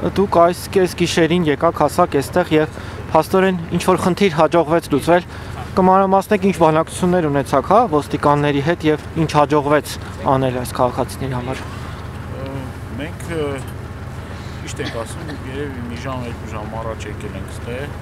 Դուք այս կես գիշերին եկաք հասակ այստեղ եւ փաստորեն ինչ որ խնդիր հաջողվեց լուծվել։ Կմանրամասնեք ինչ բանակցություններ ունեցաք, հա, ոստիկանների հետ եւ ինչ հաջողվեց անել այս քաղաքացիների համար։ Մենք ճիշտ ենք ասում, երևի մի ժամ, 2 ժամ առաջ եկել ենք ստեղ։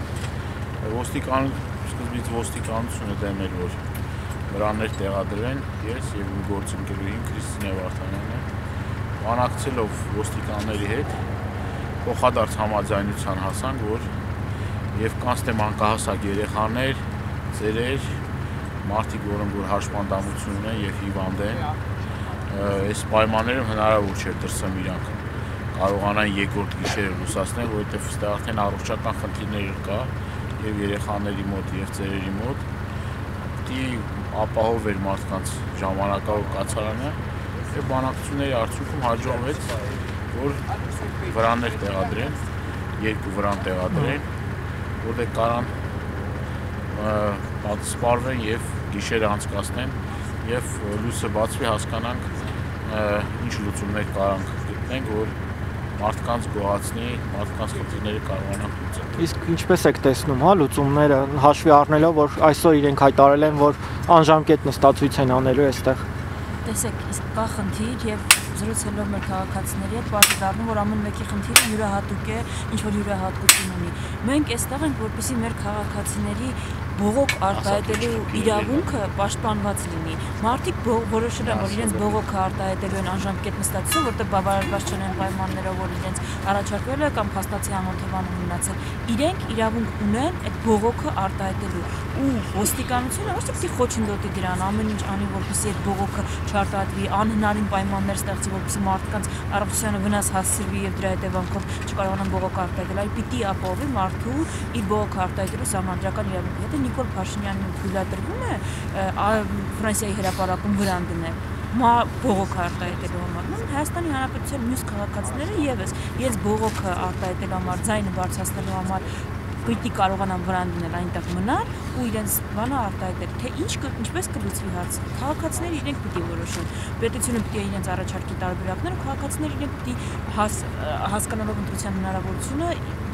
Սկզբից ոստիկանությունը դեմ էր, որ վրաններ տեղադրեն, ես եւ իմ գործընկերուհին Քրիստինե Վարդանյանը բանակցելով ոստիկանների հետ փոխադարձ համաձայնության հասանք, որ եւ կանցնե մանկահասակ երեխաներ, ծերեր, մարդիկ, որոնք որ հաշմանդամություն ունեն եւ հիվանդ են, այս պայմաններում հնարավոր չէ դրսում իրանք կարողանան երկրորդ գիշերը լուսացնել, որովհետեւ այստեղ արդեն առողջական խնդիրներ կա եւ երեխաների մոտ եւ ծերերի մոտ պիտի ապահովել մարդկանց ժամանակավոր կացարանը եւ բանակցությունների արդյունքում հաջողվեց, որ վրաններ տեղադրեն, 2 վրան տեղադրեն, որտեղ կարան սպառվեն եւ գիշերը անցկացնեն եւ լույսը բացվի հասկանանք ինչ լուծումներ կարանք գտնենք, որ մարդկանց գոհացնի, մարդկանց խնդիրները կարողանան լուծել։ Իսկ ինչպես եք տեսնում, հա, լուծումները հաշվի առնելով, որ այսօր իրենք հայտարարել են, որ անժամկետ նստածույց են անելու այստեղ։ Տեսեք, իսկ կա խնդիր եւ զրուցելով մեր քաղաքացիների հետ բարձր դառնում, որ ամեն մեկի խնդիրը յուրահատուկ է, ինչ որ յուրահատկություն ունի։ Մենք այստեղ ենք, որպեսզի մեր քաղաքացիների բողոք արտահայտելու իրավունքը պաշտպանված լինի։ Մարդիկ որոշել են, որ իրենց բողոքը արտահայտելու են անժամկետ նստածություն, որտեղ բավարարված չեն պայմաններով, որ իրենց առաջարկվել է կամ փաստացի անօթևանում մնացել։ Իրենք իրավունք ունեն այդ բողոքը արտահայտելու։ Ու ոստիկանությունը ոչ թե պիտի խոչընդոտի դրան, ամեն ինչ անի, որպեսզի այդ բողոքը չարտահայտվի, անհնարին պայմաններ ստեղծի, որպեսզի մարդկանց առողջությանը վնաս հասցրվի եւ դրա հետևանքով չկարողանան բողոք արտահայտել, այլ պիտի ապահովի մարդու իր բողոքը արտահայտելու սահմանադրական իրավունքը։ Եթե Նիկոլ Փաշինյանին թույլատրվում է Ֆրանսիայի հրապարակում վրան դնել բողոքը արտահայտելու համար, Հայաստանի Հանրապետության մյուս քաղաքացիները եւս իրենց բողոքը արտահայտելու համար, ձայնը բարձրացնելու համար պիտի կարողանան վրան դնել այնտեղ մնալ ու իրենց բանը արտահայտել, թե ինչպես կլուծվի հարցը։ Քաղաքացիները իրենք պիտի որոշեն։ Պետությունը պիտի իրենց առաջարկի տարբերակները, քաղաքացիները իրենք պիտի հասկանալով ընտրության հնարավորությունը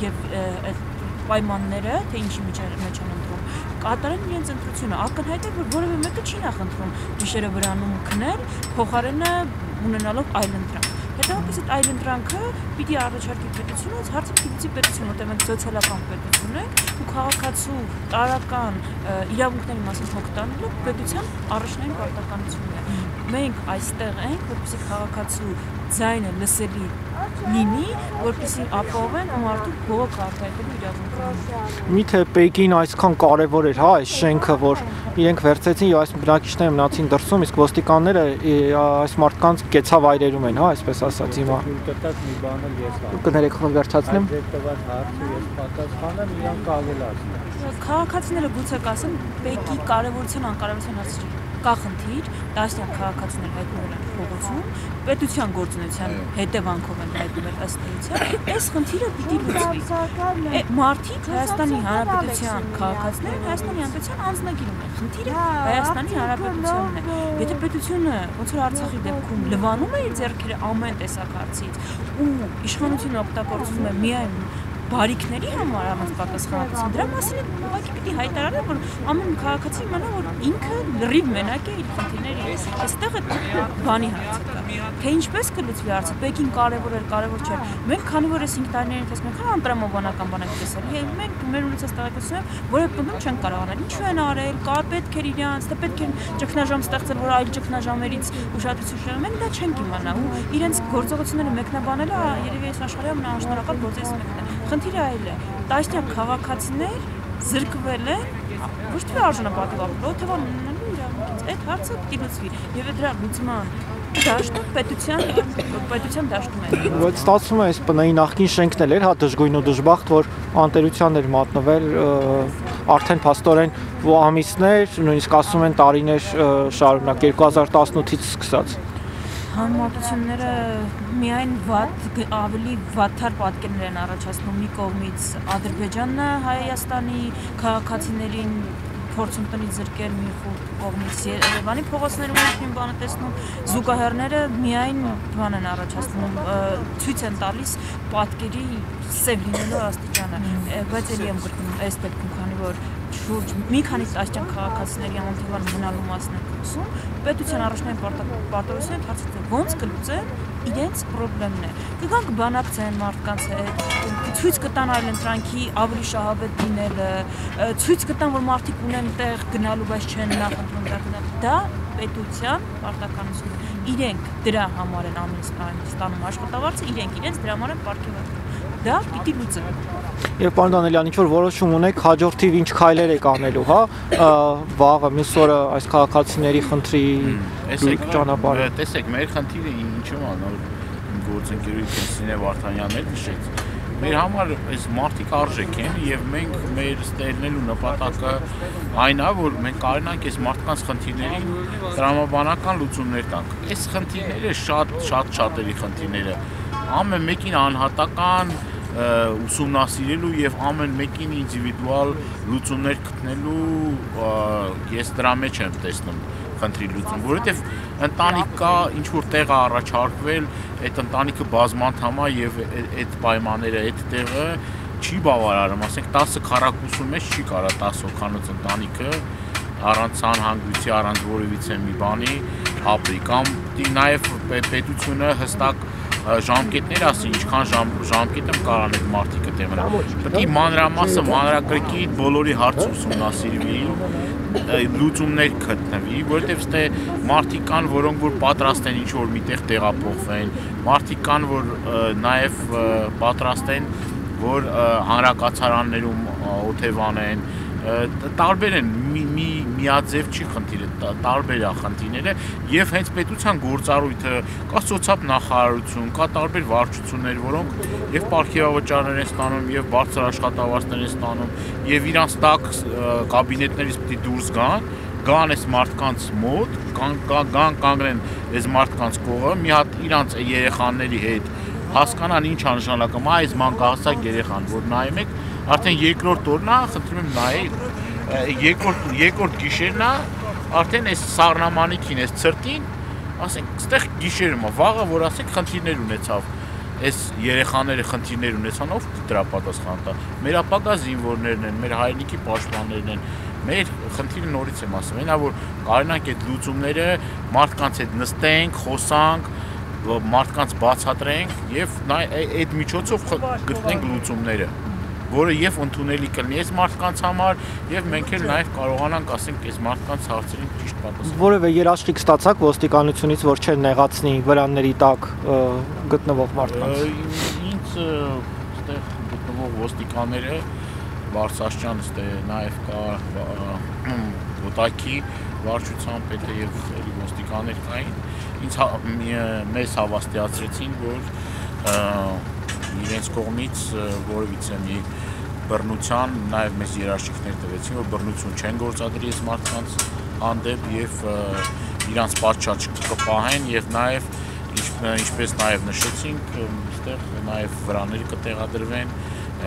եւ պայմանները, թե ինչի մեջ են ընտրում, կատարեն իրենց ընտրությունը։ Ակնհայտ է, որ որևէ մեկը չի նախընտրում գիշերը վրանում քնել, փոխարենը ունենալով այլ ընտրանք։ Հետո այդ ընտրանքը պիտի առաջարկի պետությունը, հարցը պիտի լուծի պետությունը, որտեղ մենք սոցիալական պետություն ենք ու քաղաքացու տարրական իրավունքների մասին հոգ տանելու պետության առաջնային պարտականությունն է։ Մենք այստեղ ենք, որպեսզի քաղաքացու ձայնը լսելի լինի, որպեսզի ապահովեն մարդու բողոք արտահայտելու իրավունքը։ Միթե Պեկին այսքան կարևոր էր, հա, այս շենքը, որ իրենք վերցեցին եւ այս բնակիչները մնացին դրսում, իսկ ոստիկանները այս մարդկանց կեցավայրերում են, հա, այսպես ասած հիմա։ Մի բան էլ ես ասեմ։ Կներեք վերջացնեմ։ Այդ տված հարցը ես պատասխանեմ, իրանք ավելացնեն։ Քաղաքացիները գուցե կասեն, Պեկի կարևորության անկարևորության հարցը չի։ Կա խնդիր, տասնյակ քաղաքացիներ հայտնվել են փողոցում, պետության գործունեության հետևանքով են հայտնվել ըստ էության, այս խնդիրը պիտի լուծվի։ Մարդիկ Հայաստանի Հանրապետության քաղաքացիները Հայաստանի Հանրապետության անձնագիր ունեն։ Խնդիրը Հայաստանի Հանրապետությունն է։ Եթե պետությունը ոնց որ Արցախի դեպքում լվանում է իր ձեռքերը ամեն տեսակ հարցից ու իշխանությունը օգտագործում է միայն բարիքների համար առանց պատասխանատվության, դրա մասին ուղղակի պիտի հայտարարել, որ ամեն քաղաքացի իմանա, որ ինքը լրիվ մենակ է իր խնդիրների հետ։ Այստեղ է բանի հարցը կա։ Թե ինչպես կլուծվի հարցը, Պեկին կարևոր էր, կարևոր չէ։ Մենք քանի որ այս 5 տարիների ընթացքում քան անտրամաբանական բանակ տեսել, մենք մեր ունեցած տեղեկությունով որևէ պնդում չեն կարողանալ։ Ինչու են արել, կա պետք էր իրանց, թե պետք է ճգնաժամ ստեղծել, որ այլ ճգնաժամերից ուշադրություն շնորհեն, մենք դա չենք իմանա ու իրենց գործողությունները մեկնաբանելը երևի այս աշխարհի ամենաանշնորհակալ գործերից մեկն է։ Խնդիրը այլ է։ Տասնյակ քաղաքացիներ զրկվել են ոչ թե արժանապատվով, օթևան ունենալու իրավունքից։ Այդ հարցը պիտի լուծվի եւ դրա լուծման դաշտը պետության դաշտում է։ Բայց ստացվում է այս բնայի նախկին շենքն էր, հա, դժգույն ու դժբախտ, որ անտերության էր մատնվել, արդեն փաստորեն ամիսներ, նույնիսկ ասում են տարիներ շարունակ 2018-ից սկսած։ Համարտությունները միայն ավելի վատթար պատկերներ են առաջացնում մի կողմից Ադրբեջանը Հայաստանի քաղաքացիներին փորձում տնից զրկել մի խումբ կողմից Երևանի փողոցներում նույն բանը տեսնում, զուգահեռները միայն բան են առաջացնում, ցույց են տալիս պատկերի սև լինելու աստիճանը, բայց ելի եմ գրկնում այս դեպքում, քանի որ շուրջ մի քանի տասնյակ քաղաքացիների անօթևան մնալու մասն է խոսում, պետության առաջնային պարտավորությունը հարցը ոնց կլուծեն իրենց խնդիրն է։ Կգան կբանակցեն մարդկանց հետ, ցույց կտան այլընտրանքի ավելի շահավետ լինելը, ցույց կտան, որ մարդիկ ունեն տեղ գնալու, բայց չեն նախընտրում դա գնալ։ Դա պետության պարտականությունն է։ Իրենք դրա համար են ամեն ստանում աշխատավարձը, իրենք իրենց դրա համար են պարգևատրում։ Դա պիտի լուծեն։ Եվ պարոն Դանելյան, ինչ որ որոշում ունեք, հաջորդիվ ինչ քայլեր եք անելու, հա, վաղը մյուս օրը այս քաղաքացիների խնդրի ճանապարհը։ Տեսեք, մեր խնդիրը ինչու՞մ է, նոր գործընկերուհի Քրիստինե Վարդանյանն էլ նշեց։ Մեր համար այս մարդիկ արժեք են եւ մենք մեր ստելնելու նպատակը այն է, որ մենք կարողանանք այս մարդկանց խնդիրներին տրամաբանական լուծումներ տանք։ Այս խնդիրները շատերի խնդիրները ամեն մեկին անհատական ուսումնասիրելու եւ ամեն մեկին ինդիվիդուալ լուծումներ գտնելու ես դրա մեջ եմ տեսնում խնդրի լուծում, որովհետեւ ընտանիք կա, ինչ որ տեղ է առաջարկվել, այդ ընտանիքը բազմանդամ է եւ այդ պայմանները, այդ տեղը չի բավարարում, ասենք 10 քառակուսու մեջ չի կարա 10 հոգանոց ընտանիքը առանց անհանգույցի, առանց որևիցե մի բանի ապրի, կամ նաեւ պետությունը հստակ ժամկետներ ասի, ինչքան ժամկետ եմ կարող այդ մարդիկը տեմնա։ Պետք է մանրամասը, մանրակրկիտ բոլորի հարցը ուսումնասիրվի, լուծումներ գտնվի, որովհետև ստե մարդիկ կան, որոնք որ պատրաստ են ինչ-որ միտեղ տեղափոխվեն, մարդիկ կան, որ նաև պատրաստ են, որ հանրակացարաններում օթևանեն, տարբեր են, միաձև չի խնդիրը, տարբեր է խնդիրները եւ հենց պետության գործառույթը, կա սոցիալ նախարարություն, կա տարբեր վարչություններ, որոնք եւ պարգևավճարներ են ստանում եւ բարձր աշխատավարձներ են ստանում եւ իրանց տակ կաբինետներից պիտի դուրս գան այս մարդկանց մոտ, կանգնեն այս մարդկանց կողը, մի հատ իրանց երեխաների հետ հասկանան ինչ անժանակում է այս մանկահասակ երեխան, որ նայում եք, արդեն երկրորդ օրն է, խնդրում եմ նայեք, երկրորդ գիշերն է, արդեն այս սառնամանիքին, այս ցրտին, ասենք, ստեղ գիշերում է, վաղը, որ ասենք խնդիրներ ունեցավ, այս երեխաները խնդիրներ ունեցան, ով դրա պատասխան տա։ Մեր ապագա զինվորներն են, մեր հայրենիքի պաշտպաններն են, մեր խնդիրը նորից եմ ասում, այնա որ կարողանանք այդ լուծումները մարդկանց հետ նստենք, խոսանք, մարդկանց բացատրենք եւ այդ միջոցով գտնենք լուծումները, որը եւ ընդունելի կլինի այս մարդկանց համար եւ մենք էլ նաեւ կարողանանք ասենք այս մարդկանց հարցերին ճիշտ պատասխան։ Որևէ երաշխիք ստացաք ոստիկանությունից, որ չեն նեղացնի վրանների տակ գտնվող մարդկանց։ Ինձ այդտեղ գտնվող ոստիկանները Բարսաշյան ստե նաեւ կա Ոտակի վարչության պետը եւ ոստիկաններ կային, ինձ մեզ հավաստիացրեցին, որ իրենց կողմից որևիցե մի բռնության, նաև մեզ երաշխիքներ տվեցին, որ բռնություն չեն գործադրի այս մարդկանց հանդեպ եւ իրանց պատշաճ կպահեն եւ նաև ինչպես նաև նշեցինք, այստեղ նաև վրաներ կտեղադրվեն,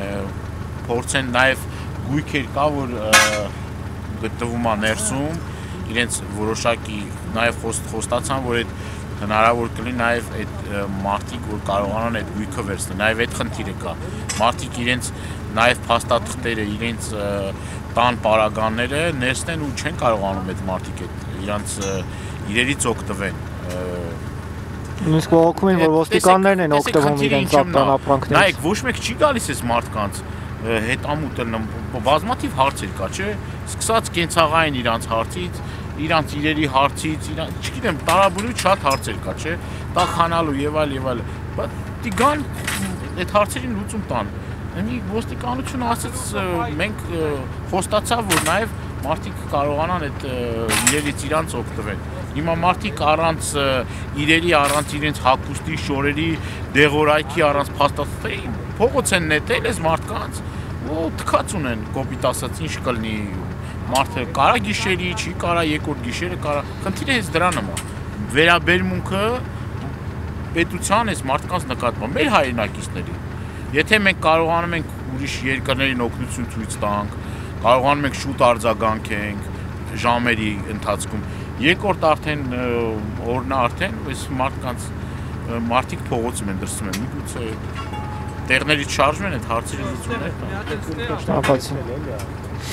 փորձեն նաև գույքեր կա, որ գտնվում է ներսում, իրենց որոշակի նաև խոստացան, որ այդ հնարավոր կլինի նաև այդ մարդիկ, որ կարողանան այդ գույքը վերցնել, նաև այդ խնդիրը կա։ Մարդիկ իրենց նաև փաստաթղթերը, իրենց տան պարագաները ներսնեն ու չեն կարողանում այդ մարդիկ իրանց իրերից օգտվեն։ Նույնիսկ ողոքում են, որ ոստիկաններն են օգտվում իրենց ապրան ապրանքներից։ Նայեք, ոչ մեկ չի գալիս այս մարդկանց հետամուտել, բազմաթիվ հարցեր կա, չէ՞, սկսած կենցաղային իրանց հարցից, իրանց իրերի հարցից, չգիտեմ, տարաբնույթ շատ հարցեր կա, չէ՞, տա խանալու եւ այլ, բայց գան այդ հարցերին լուծում տան։ Այնի ոստիկանությունը ասեց, մենք խոստացավ, որ նաեւ մարդիկ կարողանան այդ իրերից իրանց օգտվել։ Հիմա մարդիկ առանց իրերի, առանց իրենց հագուստի, շորերի, դեղորայքի, առանց փաստաթղթերի փողոց են նետել այս մարդկանց, ու թքած ունեն, կոպիտ ասած, ինչ կլինի, մարդը կարա գիշերի, չի կարա երկրորդ գիշերը կարա, խնդիրը հենց դրանում է։ Վերաբերմունքը պետության այս մարդկանց նկատմամբ, մեր հայրենակիցների։ Եթե մենք կարողանում ենք ուրիշ երկրներին օգնություն ցույց տանք, կարողանում ենք շուտ արձագանքենք ժամերի ընթացքում։ Երկրորդ արդեն օրն արդեն այս մարդիկ փողոցում են դրսում են։ Միգուցե տեղներից շարժվում են այդ հարցերի լուծումները։ Շնորհակալություն։